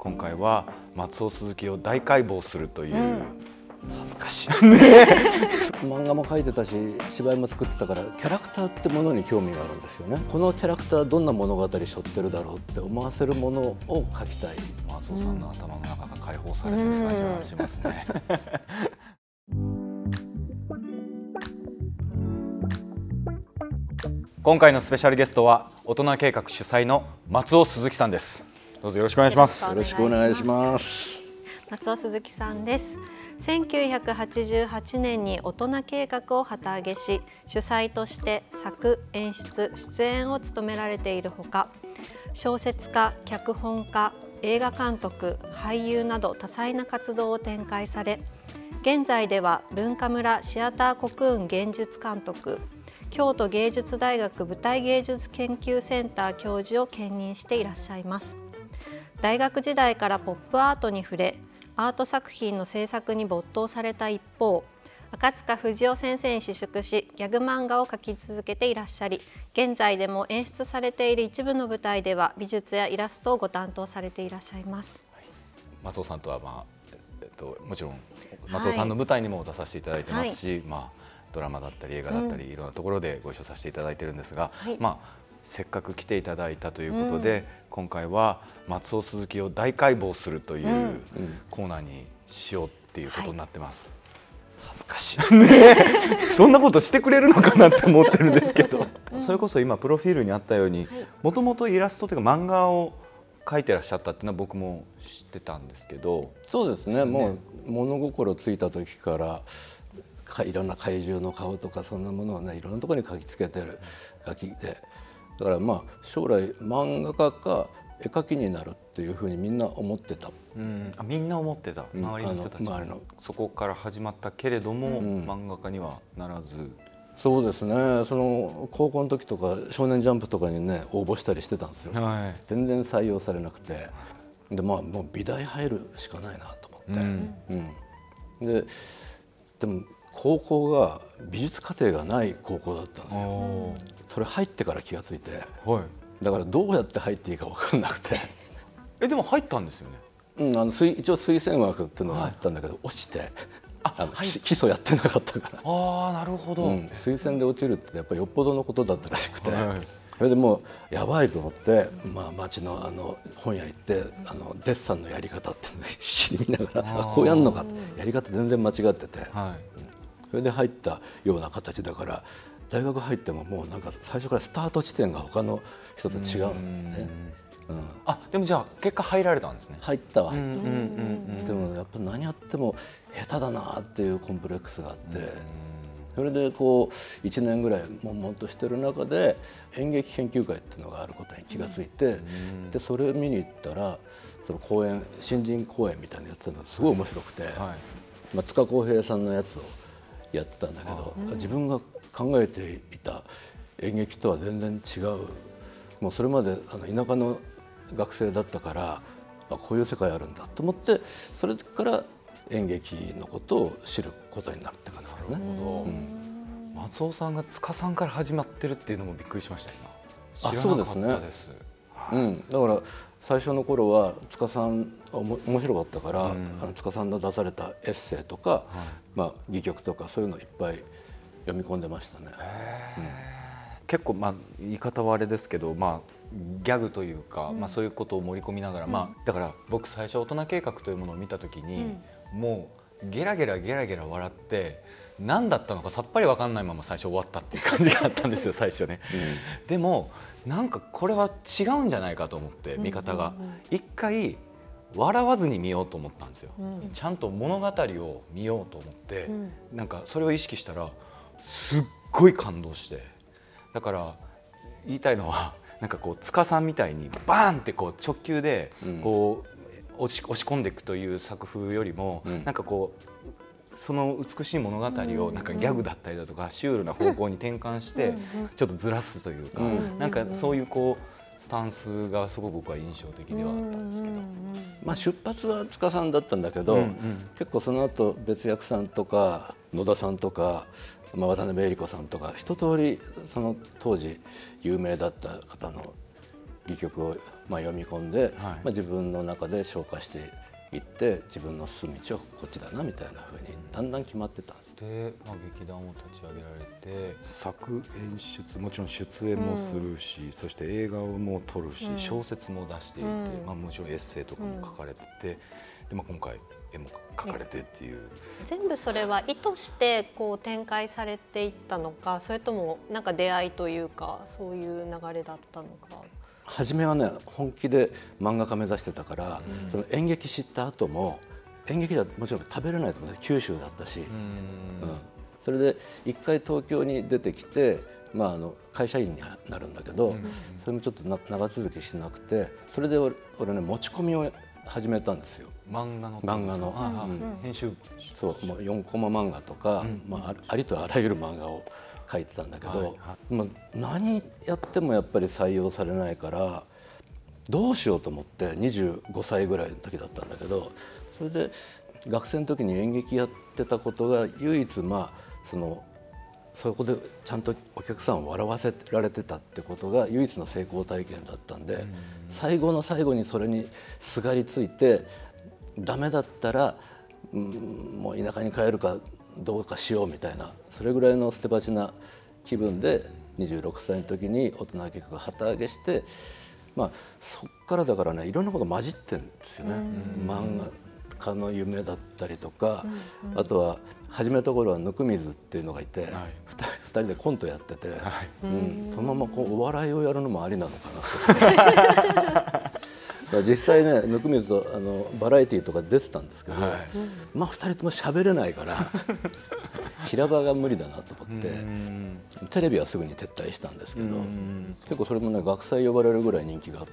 今回は松尾鈴木を大解剖するという、 恥ずかしい漫画も描いてたし芝居も作ってたからキャラクターってものに興味があるんですよね。このキャラクターどんな物語背負ってるだろうって思わせるものを描きたい。 松尾さんの頭の中が解放されてる感じがしますね。今回のスペシャルゲストは大人計画主催の松尾鈴木さんです。どうぞよろしくお願いします。 よろしくお願いします。 松尾鈴木さんです。1988年に大人計画を旗揚げし、主催として作・演出・出演を務められているほか、小説家、脚本家、映画監督、俳優など多彩な活動を展開され、現在では文化村シアターコクーン現術監督、京都芸術大学舞台芸術研究センター教授を兼任していらっしゃいます。大学時代からポップアートに触れ、アート作品の制作に没頭された一方、赤塚不二夫先生に私淑し、ギャグ漫画を描き続けていらっしゃり、現在でも演出されている一部の舞台では美術やイラストをご担当されていらっしゃいます。 松尾さんとは、もちろん松尾さんの舞台にも出させていただいてますし、ドラマだったり映画だったり、いろんなところでご一緒させていただいてるんですが、せっかく来ていただいたということで、今回は松尾鈴木を大解剖するというコーナーにしようっていうことになってます。 恥ずかしいそんなことしてくれるのかなって思ってるんですけどそれこそ今プロフィールにあったように、もともとイラストというか漫画を描いてらっしゃったっていうのは僕も知ってたんですけど。 そうですね、もう物心ついた時からいろんな怪獣の顔とかそんなものをね、いろんなところに描きつけてる描きで、だから将来漫画家か絵描きになるっていうふうにみんな思ってた。 みんな思ってた、周りの人たちもそこから始まったけれども、漫画家にはならず。 そうですね、高校の時とか少年ジャンプとかにね応募したりしてたんですよ、全然採用されなくて、でもう美大入るしかないなと思って、でも高校が美術課程がない高校だったんですよ。それ入ってから気がついて、だからどうやって入っていいか分かんなくてでも入ったんですよね。 一応推薦枠っていうのがあったんだけど、落ちて基礎やってなかったから。 なるほど、 推薦で落ちるってやっぱりよっぽどのことだったらしくて、それでもうやばいと思って、町の本屋行ってデッサンのやり方っていうのを必死に見ながらこうやるのか、やり方全然間違ってて、それで入ったような形だから、大学入ってももうなんか最初からスタート地点が他の人と違うんで、 でもじゃあ結果入られたんですね。 入ったは入った。でもやっぱ何やっても下手だなっていうコンプレックスがあって、それでこう1年ぐらい悶々としてる中で演劇研究会っていうのがあることに気がついて、でそれを見に行ったら、その公演新人公演みたいなのやってたのがすごい面白くて、塚公平さんのやつをやってたんだけど、自分が考えていた演劇とは全然違う。もうそれまで田舎の学生だったから、こういう世界あるんだと思って、それから演劇のことを知ることになるって感じですね。 松尾さんが塚さんから始まってるっていうのもびっくりしました今。知らなかったです。 だから最初の頃は塚さん面白かったから、塚さんの出されたエッセイとか、戯曲とかそういうのいっぱい読み込んでましたね。 結構言い方はあれですけど、ギャグというか、そういうことを盛り込みながら、だから僕最初大人計画というものを見た時に、もうゲラゲラ笑って何だったのかさっぱり分かんないまま最初終わったっていう感じがあったんですよ最初ね。でもなんかこれは違うんじゃないかと思って、見方が一回笑わずに見ようと思ったんですよ。ちゃんと物語を見ようと思って、なんかそれを意識したらすっごい感動して、だから言いたいのは、なんかこう塚さんみたいにバーンってこう直球でこう押し込んでいくという作風よりも、なんかこうその美しい物語をなんかギャグだったりだとかシュールな方向に転換してちょっとずらすというか、なんかそういうこうスタンスがすごく僕は印象的ではあったんですけど、 出発は塚さんだったんだけど、結構その後別役さんとか野田さんとか渡辺恵理子さんとか一通りその当時有名だった方の戯曲を読み込んで、自分の中で消化していって自分の進む道はこっちだなみたいな風にだんだん決まってたんです。 で、劇団を立ち上げられて作演出もちろん出演もするし、そして映画も撮るし、小説も出していて、もちろんエッセイとかも書かれてて、で、今回絵も描かれてっていう。 全部それは意図してこう展開されていったのか、それともなんか出会いというかそういう流れだったのか。 初めはね本気で漫画家目指してたから、その演劇知った後も演劇ではもちろん食べれないと思う、九州だったし、それで一回東京に出てきて、会社員になるんだけど、それもちょっと長続きしなくて、それで俺ね持ち込みを始めたんですよ。漫画の編集、 そうもう4コマ漫画とか、ありとあらゆる漫画を書いてたんだけど、何やってもやっぱり採用されないからどうしようと思って25歳ぐらいの時だったんだけど、それで学生の時に演劇やってたことが唯一そこでちゃんとお客さんを笑わせられてたってことが唯一の成功体験だったんで、最後の最後にそれにすがりついてダメだったらもう田舎に帰るかどうかしようみたいな、それぐらいの捨て鉢な気分で26歳の時に大人計画旗揚げして、そっからだからねいろんなこと混じってるんですよね。漫画家の夢だったりとか、あとは始めた頃は温水っていうのがいて、2人でコントやってて、そのままお笑いをやるのもありなのかなと。実際ね温水とバラエティーとか出てたんですけど、2人とも喋れないから平場が無理だなと思ってテレビはすぐに撤退したんですけど、結構それもね学祭呼ばれるぐらい人気があって、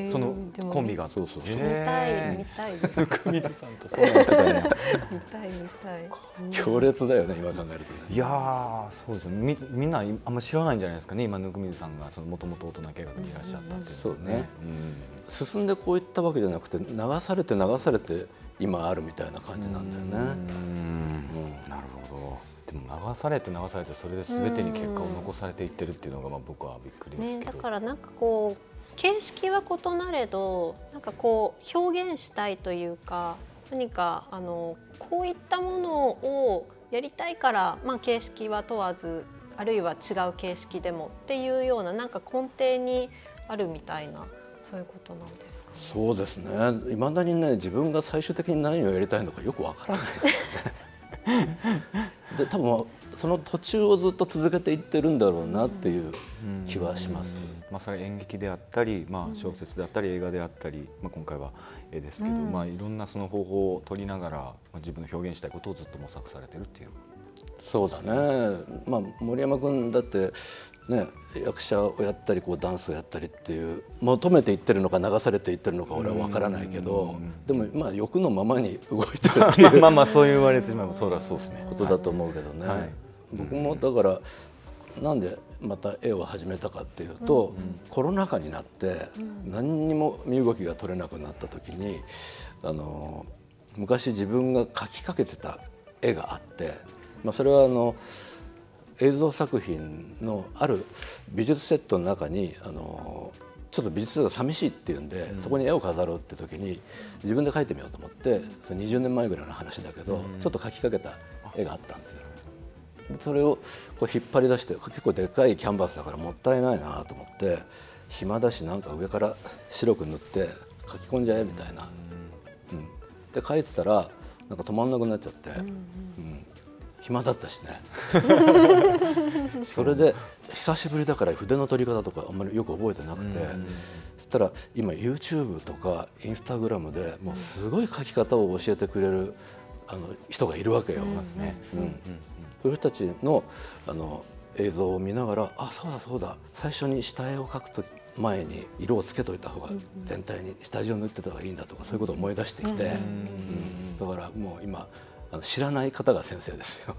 そのコンビが。 そう見たいです温水さんとそうなんですね。 見たい強烈だよね今考えるとね。 いやそうですね、みんなあんま知らないんじゃないですかね、今温水さんがもともと大人計画にいらっしゃったっていう。 そうね、進んでこういったわけじゃなくて流されて今あるみたいな感じなんだよね。 なるほど。でも流されてそれで全てに結果を残されていってるっていうのが僕はびっくりですけど、 だからなんかこう形式は異なれどなんかこう表現したいというか、何かこういったものをやりたいから、形式は問わずあるいは違う形式でもっていうようななんか根底にあるみたいな、そういうことなんですかね。 そうですね。未だにね自分が最終的に何をやりたいのかよくわからないですね。で多分その途中をずっと続けていってるんだろうなっていう気はします。 それ演劇であったり、小説であったり映画であったり、今回は絵ですけど、いろんなその方法を取りながら、自分の表現したいことをずっと模索されてるっていう。 そうだね。森山君だってね、役者をやったりダンスをやったりっていう求めていってるのか流されていってるのか俺は分からないけど、でも欲のままに動いてるっていうそう言われてしまうそうですねことだと思うけどね。僕もだからなんでまた絵を始めたかっていうと、コロナ禍になって何にも身動きが取れなくなった時に昔自分が描きかけてた絵があって、それは映像作品のある美術セットの中にちょっと美術が寂しいっていうんで、そこに絵を飾ろうって時に自分で描いてみようと思って、それ20年前ぐらいの話だけど、ちょっと描きかけた絵があったんですよ。それを引っ張り出して、結構でかいキャンバスだからもったいないなと思って、暇だしなんか上から白く塗って描き込んじゃえみたいな、で描いてたらなんか止まんなくなっちゃって、暇だったしねそれで久しぶりだから筆の取り方とかあんまりよく覚えてなくて、そしたら今 YouTube とか Instagram でもうすごい描き方を教えてくれる人がいるわけよ。そういう人たちの映像を見ながら、そうだ最初に下絵を描くと前に色をつけといた方が全体に下地を塗ってた方がいいんだとか、そういうことを思い出してきて、だからもう今知らない方が先生ですよ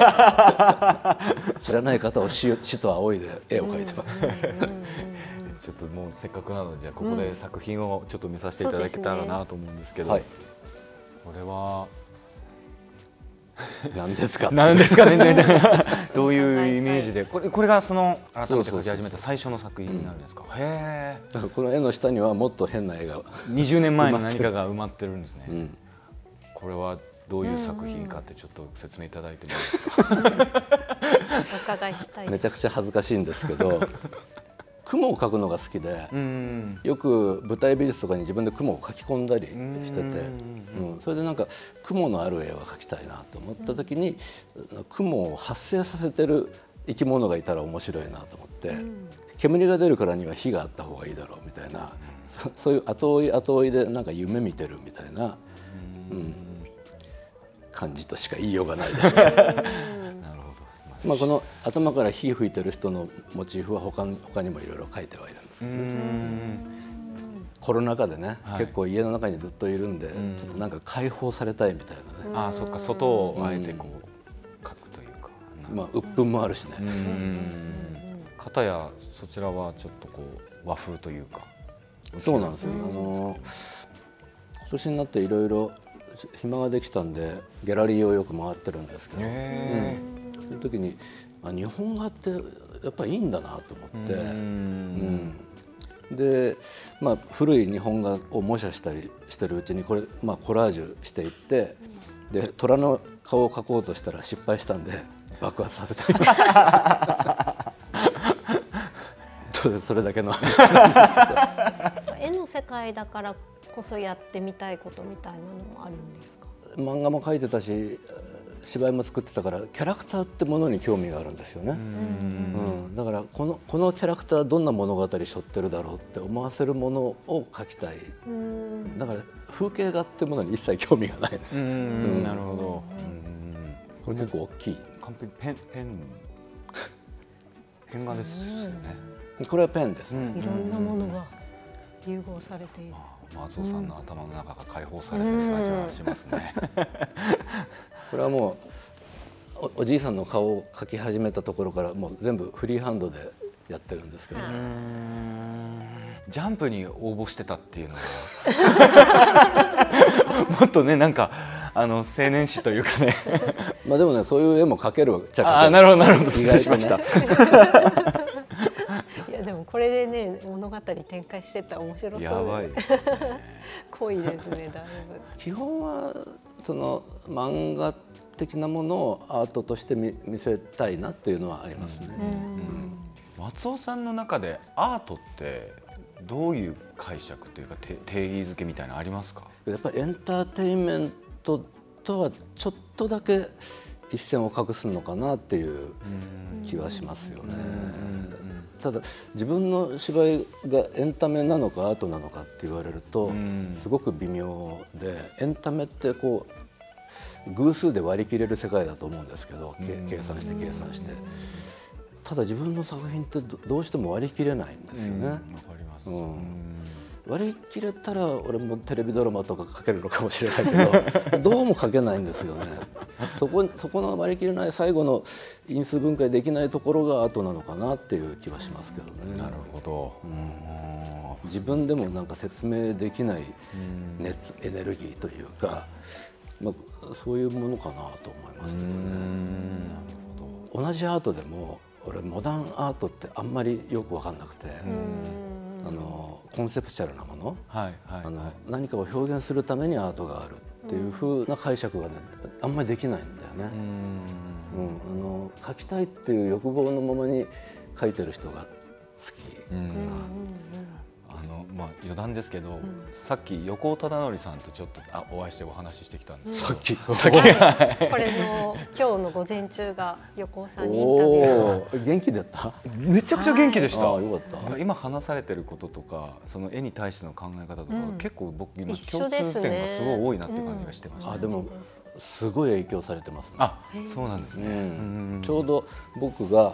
知らない方を師と仰いで絵を描いてますちょっともうせっかくなので、じゃあここで作品をちょっと見させていただけたらなと思うんですけど、これは何ですか何ですかねどういうイメージでこれがその改めて描き始めた最初の作品になるんですか。へえ。 だからこの絵の下にはもっと変な絵が 20年前の何かが埋まってるんですね。 うん、 これはどういう作品かってちょっと説明いただいてもいいですか。 お伺いしたい。 めちゃくちゃ恥ずかしいんですけど雲を描くのが好きで、よく舞台美術とかに自分で雲を描き込んだりしてて、それでなんか雲のある絵を描きたいなと思った時に、雲を発生させてる生き物がいたら面白いなと思って、煙が出るからには火があった方がいいだろうみたいな、そういう後追い後追いでなんか夢見てるみたいな、感じとしか言いようがないですけどまあこの頭から火吹いてる人のモチーフは他にもいろいろ描いてはいるんですけど、コロナ禍でね、結構家の中にずっといるんで、ちょっとなんか解放されたいみたいなね。 ああ、そっか、外をあえてこう描くというか、 まあ鬱憤もあるしね。 片やそちらはちょっとこう和風というか。 そうなんですよ。今年になっていろいろ暇ができたんでギャラリーをよく回ってるんですけど、その時に日本画ってやっぱりいいんだなと思って、で、まあ、古い日本画を模写したりしてるうちにこれ、まあ、コラージュしていって、で虎の顔を描こうとしたら失敗したんで爆発させたそれだけの話なんですけど絵の世界だからこそやってみたいことみたいなのもあるんですか。 漫画も描いてたし芝居も作ってたからキャラクターってものに興味があるんですよね。だからこのキャラクターどんな物語背負ってるだろうって思わせるものを描きたい。だから風景画ってものに一切興味がないです。 なるほど。 これ結構大きい。 完璧ペン画ですよね。 これはペンですね。 いろんなものが融合されている。 松尾さんの頭の中が解放されてる感じはしますね。 これはもうおじいさんの顔を描き始めたところからもう全部フリーハンドでやってるんですけど、 ジャンプに応募してたっていうのはもっとね、なんか青年誌というかねまあでもね、そういう絵も描けるっちゃ描ける。 あ、なるほどなるほど、失礼しました。 いやでもこれでね、物語展開してったら面白そうで、 やばい濃いですね、だいぶ。 基本はその漫画的なものをアートとして見せたいなっていうのはありますね。 松尾さんの中でアートってどういう解釈というか定義づけみたいなのありますか。 やっぱりエンターテインメントとはちょっとだけ一線を画すのかなっていう気はしますよね。ただ自分の芝居がエンタメなのかアートなのかって言われるとすごく微妙で、エンタメってこう偶数で割り切れる世界だと思うんですけど、計算して計算して、ただ自分の作品ってどうしても割り切れないんですよね。 わかります。 割り切れたら俺もテレビドラマとか書けるのかもしれないけどどうも書けないんですよね。そこの割り切れない最後の因数分解できないところがアートなのかなっていう気はしますけどね。 なるほど。 自分でもなんか説明できない熱、エネルギーというか、まあ、そういうものかなと思いますけどね。同じアートでも俺モダンアートってあんまりよく分かんなくて、コンセプチュアルなもの、何かを表現するためにアートがあるっていう風な解釈がね、あんまりできないんだよね。描きたいっていう欲望のままに描いてる人が好きかな。 まあ余談ですけど、さっき横尾忠則さんとちょっとお会いしてお話ししてきたんです。 さっきこれの今日の午前中が横尾さんにインタビュー。 元気だった。 めちゃくちゃ元気でした。 よかった。 今話されてることとか、その絵に対しての考え方とか、結構僕今共通点がすごい多いなって感じがしてました。 でもすごい影響されてますね。 そうなんですね。 ちょうど僕が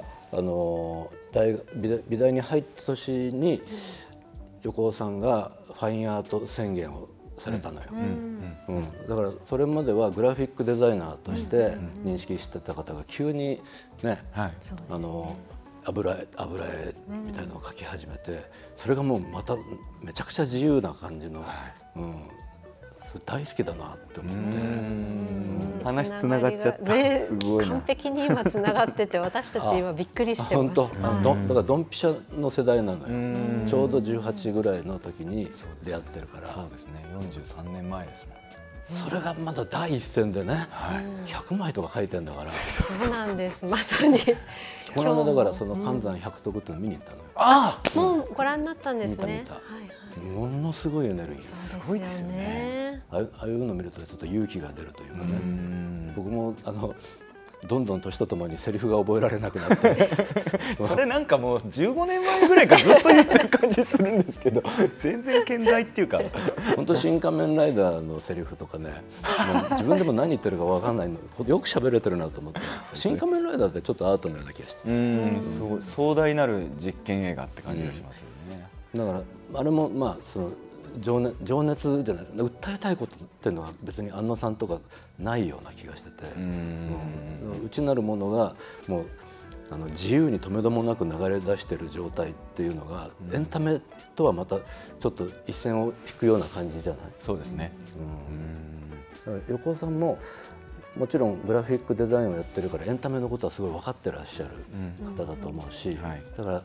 美大に入った年に横尾さんがファインアート宣言をされたのよ。だからそれまではグラフィックデザイナーとして認識してた方が急にね、油絵みたいなのを描き始めて、それがもうまためちゃくちゃ自由な感じの、 大好きだなって思って。 話つながっちゃった。すごいな。 完璧に今つながってて、私たち今びっくりしてます。 本当、だからドンピシャの世代なのよ。ちょうど18ぐらいの時に出会ってるから。 そうですね。43年前ですもん。 それがまだ第一線でね、100枚とか書いてんだから。 そうなんです。まさに。 この間だからその寒山百徳っての見に行ったのよ。 ああ、もうご覧になったんですね。 ものすごいエネルギー。 すごいですよね。 ああいうの見るとちょっと勇気が出るというかね。僕もどんどん年とともにセリフが覚えられなくなってそれなんかもう15年前ぐらいからずっと言ってる感じするんですけど全然健在っていうか本当新仮面ライダーのセリフとかね、もう自分でも何言ってるか分かんないのよく喋れてるなと思って。新仮面ライダーってちょっとアートのような気がして、 壮大なる実験映画って感じがしますよね。 だからあれもまあその情熱じゃないですか、訴えたいことっていうのは別に安野さんとかないような気がしてて、内なるものがもう自由に止めどもなく流れ出している状態っていうのが、エンタメとはまたちょっと一線を引くような感じじゃない。 そうですね。 だから横尾さんももちろんグラフィックデザインをやってるからエンタメのことはすごい分かってらっしゃる方だと思うし、だから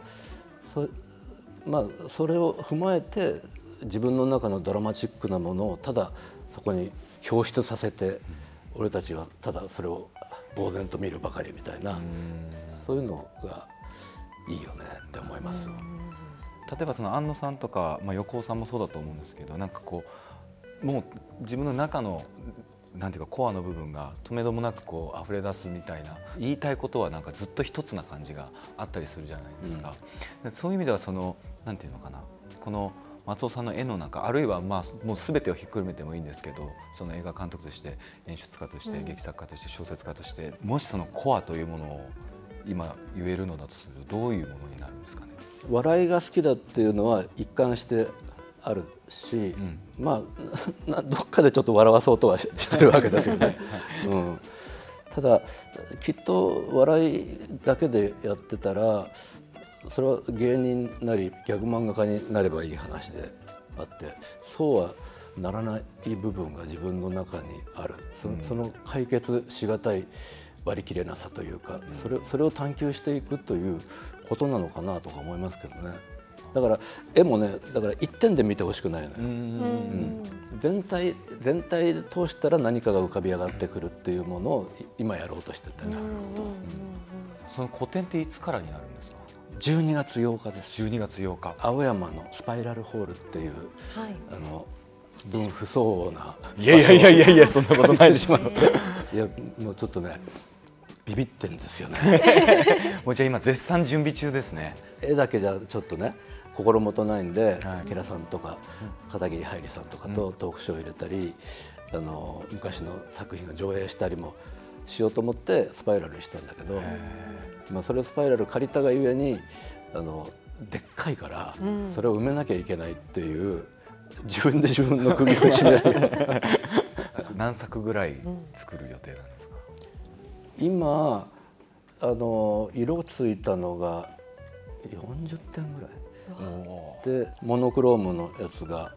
それを踏まえて自分の中のドラマチックなものをただそこに表出させて、俺たちはただそれを呆然と見るばかりみたいな、そういうのがいいよねって思います。 例えばその安野さんとか、横尾さんもそうだと思うんですけど、なんかこうもう自分の中のなんていうかコアの部分がとめどもなくこう溢れ出すみたいな、言いたいことはなんかずっと一つな感じがあったりするじゃないですか。そういう意味ではそのなんていうのかな、この松尾さんの絵の中、あるいはもう全てをひっくるめてもいいんですけど、その映画監督として演出家として、劇作家として小説家として、もしそのコアというものを今言えるのだとするとどういうものになるんですかね。笑いが好きだっていうのは一貫してあるし、どっかでちょっと笑わそうとはしてるわけですよね。ただきっと笑いだけでやってたらそれは芸人なりギャグ漫画家になればいい話であって、そうはならない部分が自分の中にある。その解決しがたい割り切れなさというか、それを探求していくということなのかなとか思いますけどね。だから絵もね、だから一点で見てほしくないのよ。全体で通したら何かが浮かび上がってくるっていうものを今やろうとしてて、 その個展っていつからになるんですか。 12月8日です。 12月8日、 青山のスパイラルホールっていう、分不相応な、 いやそんなことないしまって、 いやもうちょっとねビビってんですよね。 もうじゃあ今絶賛準備中ですね。 絵だけじゃちょっとね心もとないんで、ケラさんとか片桐はいりさんとかとトークショーを入れたり、昔の作品を上映したりもしようと思ってスパイラルにしたんだけど、それをスパイラル借りたがゆえにでっかいからそれを埋めなきゃいけないっていう、自分で自分の首を絞める。 何作ぐらい作る予定なんですか。 今色ついたのが40点ぐらいで、モノクロームのやつが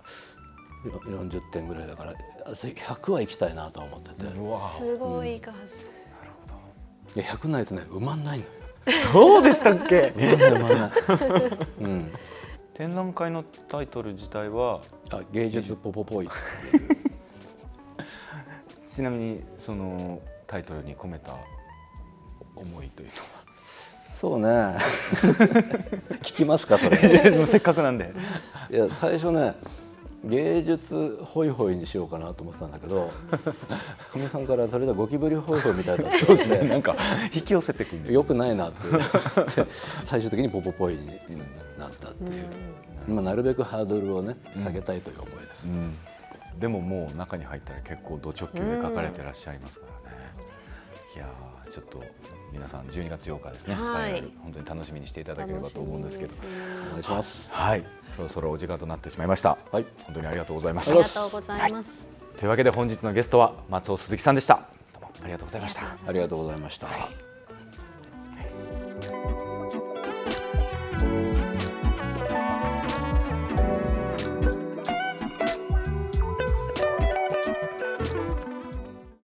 40点ぐらいだから100は行きたいなと思ってて。 すごい数。 いや100ないとね埋まんないのよ。 そうでしたっけ。 埋まんない。 展覧会のタイトル自体は芸術ポポポイ。 ちなみにそのタイトルに込めた思いというのは。 そうね。聞きますかそれ。 せっかくなんで。 いや最初ね芸術ホイホイにしようかなと思ってたんだけど、かみさんからそれでゴキブリホイホイみたいだったんで、 なんか引き寄せてくる。 よくないなって最終的にポポポイになったっていう。今なるべくハードルをね下げたいという思いです。 でももう中に入ったら結構ド直球で書かれてらっしゃいますからね。いやちょっと皆さん12月8日ですね、スパイラル本当に楽しみにしていただければと思うんですけど、 お願いします。 はい、そろそろお時間となってしまいました。はい、本当にありがとうございました。 ありがとうございます。 というわけで本日のゲストは松尾鈴木さんでした。どうもありがとうございました。 ありがとうございました。